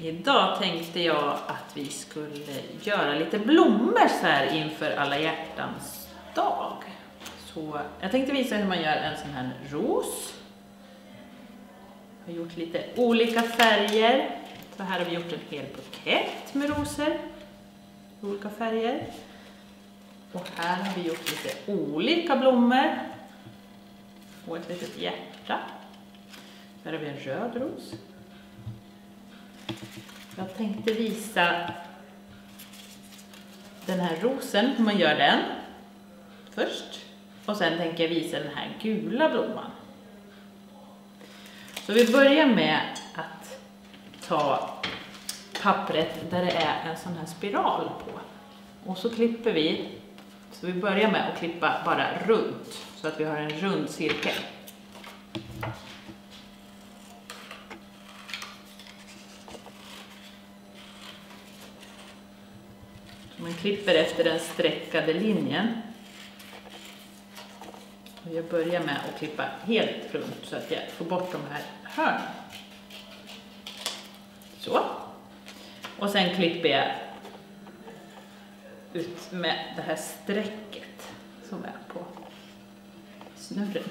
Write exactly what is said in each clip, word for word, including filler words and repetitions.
Idag tänkte jag att vi skulle göra lite blommor så här inför alla hjärtans dag. Så jag tänkte visa hur man gör en sån här ros. Jag har gjort lite olika färger. Så här har vi gjort en hel bukett med rosor. Olika färger. Och här har vi gjort lite olika blommor. Och ett litet hjärta. Här har vi en röd ros. Jag tänkte visa den här rosen, hur man gör den först. Och sen tänker jag visa den här gula blomman. Så vi börjar med att ta pappret där det är en sån här spiral på. Och så klipper vi, så vi börjar med att klippa bara runt. Så att vi har en rund cirkel. Man klipper efter den streckade linjen. Och jag börjar med att klippa helt runt så att jag får bort de här hörnen. Så. Och sen klipper jag ut med det här strecket som är på snurren.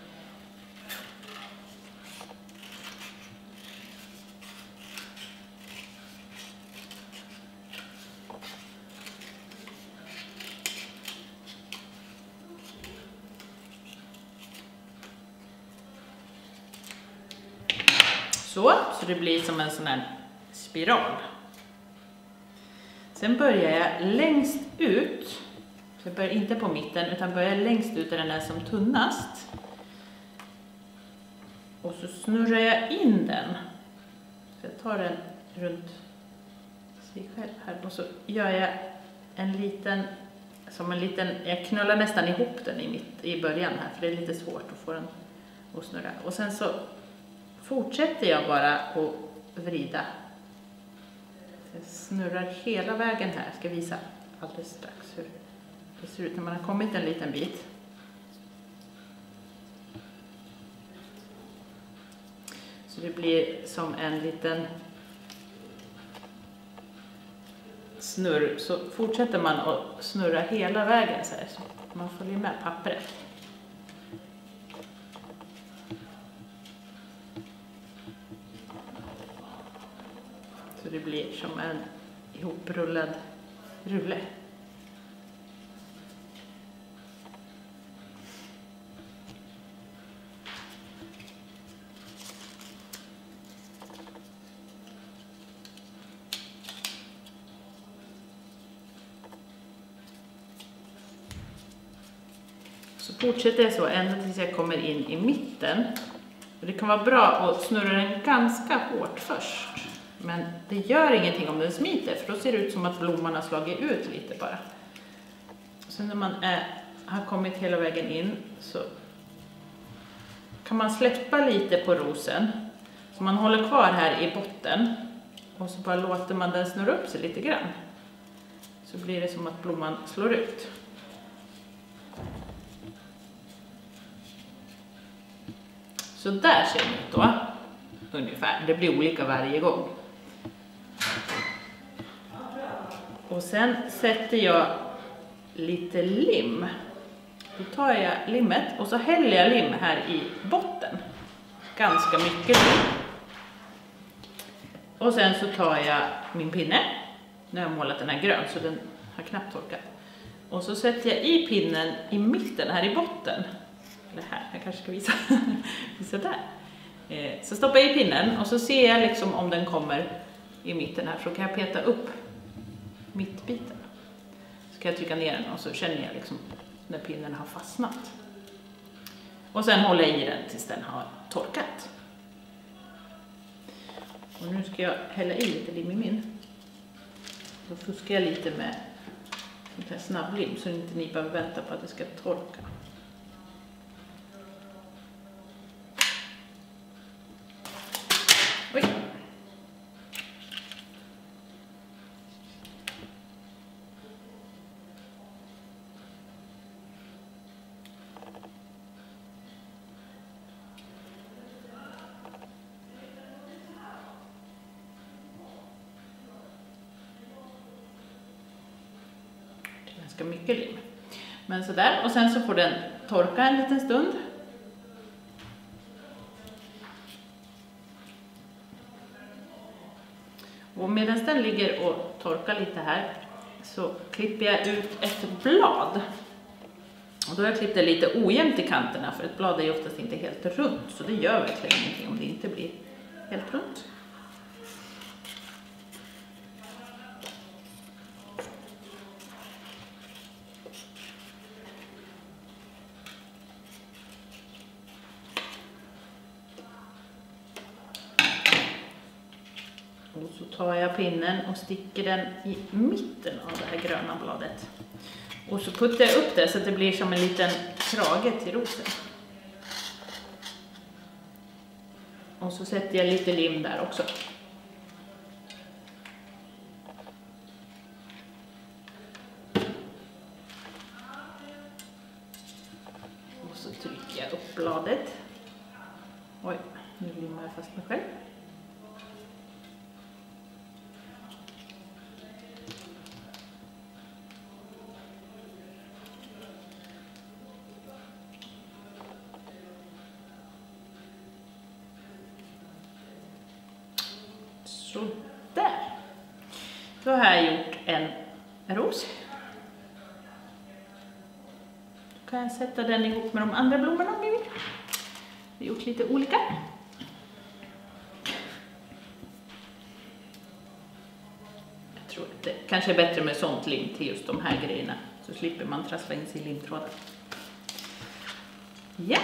Så, så det blir som en sån här spiral. Sen börjar jag längst ut. Så jag börjar inte på mitten utan börjar längst ut där den är som tunnast. Och så snurrar jag in den. Så jag tar den runt sig själv här. Och så gör jag en liten, som en liten, jag knullar nästan ihop den i, mitt, i början här. För det är lite svårt att få den att snurra. Och sen så fortsätter jag bara att vrida. Jag snurrar hela vägen här. Jag ska visa alldeles strax hur det ser ut när man har kommit en liten bit. Så det blir som en liten snurr. Så fortsätter man att snurra hela vägen så här. Så man följer med pappret. Så det blir som en ihoprullad rulle. Så fortsätter jag så ända tills jag kommer in i mitten. Och det kan vara bra att snurra den ganska hårt först. Men det gör ingenting om den smiter, för då ser det ut som att blomman har slagit ut lite bara. Sen när man är, har kommit hela vägen in så kan man släppa lite på rosen. Så man håller kvar här i botten och så bara låter man den snurra upp sig lite grann. Så blir det som att blomman slår ut. Så där ser det ut då, ungefär. Det blir olika varje gång. Och sen sätter jag lite lim. Då tar jag limmet och så häller jag lim här i botten. Ganska mycket lim. Och sen så tar jag min pinne. Nu har jag målat den här grön så den har knappt torkat. Och så sätter jag i pinnen i mitten här i botten. Eller här, jag kanske ska visa. visa där. Så stoppar jag i pinnen och så ser jag liksom om den kommer i mitten här. Så kan jag peta upp mittbiten. Så kan jag trycka ner den och så känner jag liksom när pinnen har fastnat. Och sen håller jag i den tills den har torkat. Och nu ska jag hälla i lite lim i min. Då fuskar jag lite med sånt här snabblim så inte ni behöver vänta på att det ska torka. Oj. ganska mycket lim. Men sådär, och sen så får den torka en liten stund. Och medan den ligger och torkar lite här så klipper jag ut ett blad. Och då har jag klippt det lite ojämnt i kanterna, för ett blad är ju oftast inte helt runt, så det gör verkligen ingenting om det inte blir helt runt. Och så tar jag pinnen och sticker den i mitten av det här gröna bladet. Och så puttar jag upp det så att det blir som en liten krage till rosen. Och så sätter jag lite lim där också. Och så trycker jag upp bladet. Oj, nu limmar jag fast mig själv. Så där. Då har jag gjort en ros. Då kan jag sätta den ihop med de andra blommorna om vi vill. Vi har gjort lite olika. Jag tror att det kanske är bättre med sånt lim till just de här grejerna. Så slipper man trassla in sig i limtråden. Ja.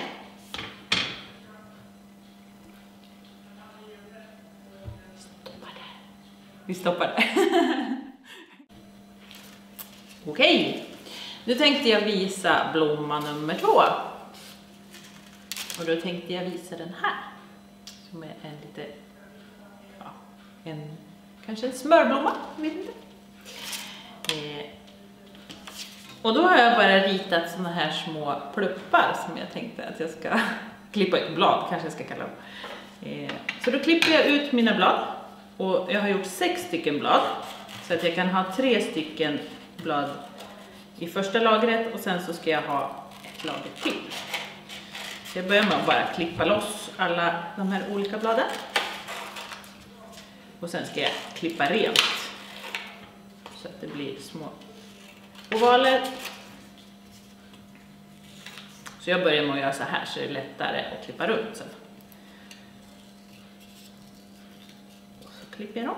Vi stoppar det. Okej, nu tänkte jag visa blomma nummer två. Och då tänkte jag visa den här. Som är en lite, ja, en, kanske en smörblomma, vet inte. Eh, och då har jag bara ritat såna här små pluppar som jag tänkte att jag ska klippa ut, blad kanske jag ska kalla dem. Eh, så då klipper jag ut mina blad. Och jag har gjort sex stycken blad, så att jag kan ha tre stycken blad i första lagret och sen så ska jag ha ett lager till. Så jag börjar med att bara klippa loss alla de här olika bladen. Och sen ska jag klippa rent så att det blir små ovaler. Så jag börjar med att göra så här så det är lättare att klippa runt sen. Klipper jag dem.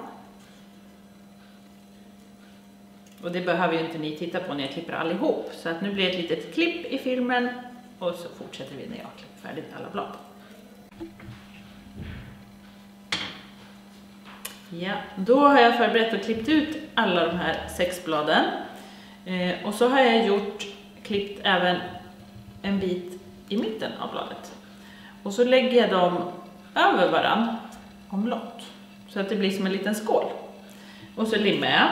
Och det behöver ju inte ni titta på när jag klipper allihop. Så att nu blir det ett litet klipp i filmen och så fortsätter vi när jag har klippt färdigt alla blad. Ja, då har jag förberett och klippt ut alla de här sex bladen. Eh, och så har jag gjort, klippt även en bit i mitten av bladet. Och så lägger jag dem över varann omlott. Så att det blir som en liten skål. Och så limmar jag.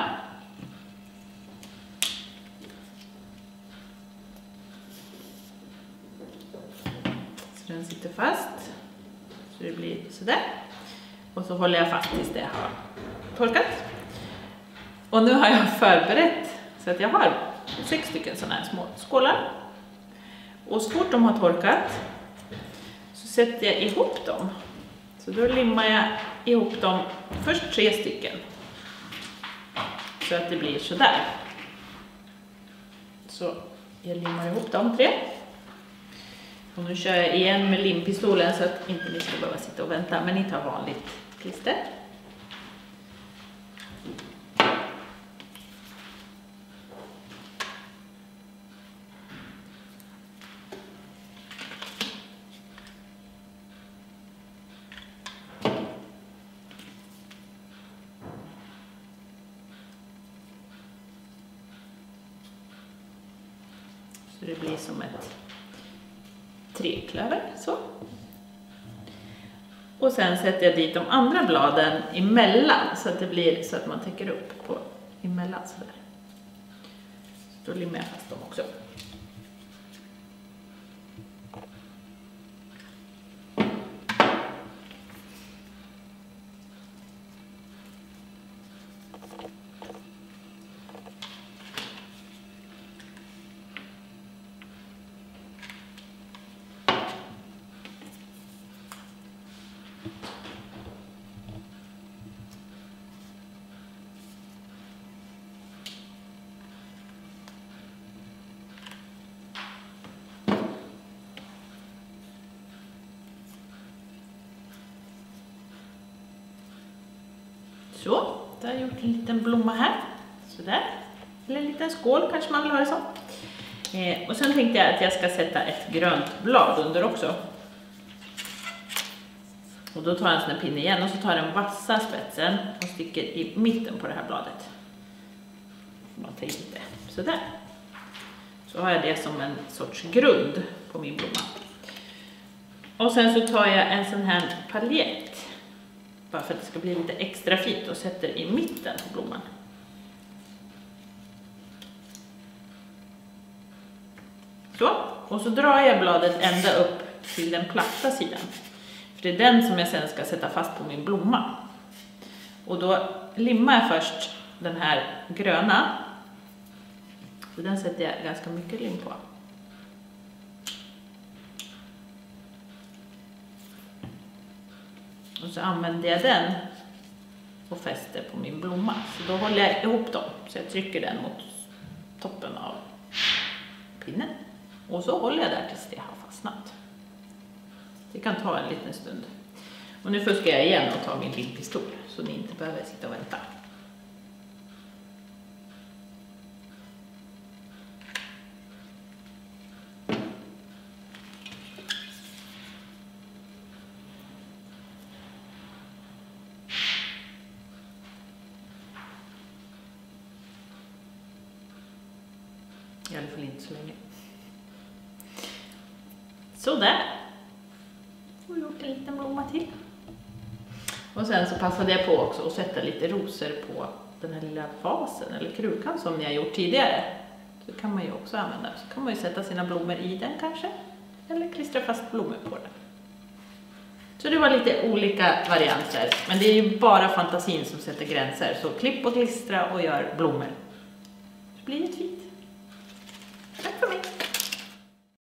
Så den sitter fast. Så det blir sådär. Och så håller jag fast tills det har torkat. Och nu har jag förberett så att jag har sex stycken sådana här små skålar. Och så fort de har torkat så sätter jag ihop dem. Så då limmar jag ihop dem, först tre stycken. Så att det blir sådär. Så jag limmar ihop de tre. Och nu kör jag igen med limpistolen så att inte ni ska behöva sitta och vänta. Men ni tar vanligt klister. Så det blir som ett treklöver, så. Och sen sätter jag dit de andra bladen emellan så att det blir så att man täcker upp på emellan sådär. Så då limmar jag fast dem också. Så, då har jag gjort en liten blomma här. Sådär. Eller en liten skål kanske man vill ha det som. Eh, och sen tänkte jag att jag ska sätta ett grönt blad under också. Och då tar jag en sån här pinne igen och så tar jag den vassa spetsen och sticker i mitten på det här bladet. Man tar lite sådär. Så har jag det som en sorts grund på min blomma. Och sen så tar jag en sån här paljett. Bara för att det ska bli lite extra fint och sätter i mitten på blomman. Så, och så drar jag bladet ända upp till den platta sidan. För det är den som jag sen ska sätta fast på min blomma. Och då limmar jag först den här gröna. Så den sätter jag ganska mycket lim på. Och så använder jag den och fäster på min blomma. Så då håller jag ihop dem. Så jag trycker den mot toppen av pinnen. Och så håller jag där tills det har fastnat. Det kan ta en liten stund. Och nu fuskar jag igen och tar min limpistol. Så ni inte behöver sitta och vänta. I alla fall inte så länge. Så där. Och gjort en liten blomma till. Och sen så passade jag på också att sätta lite rosor på den här lilla vasen eller krukan som ni har gjort tidigare. Så kan man ju också använda. Så kan man ju sätta sina blommor i den kanske. Eller klistra fast blommor på den. Så det var lite olika varianter. Men det är ju bara fantasin som sätter gränser. Så klipp och klistra och gör blommor. Så blir det fint. Tack för mig!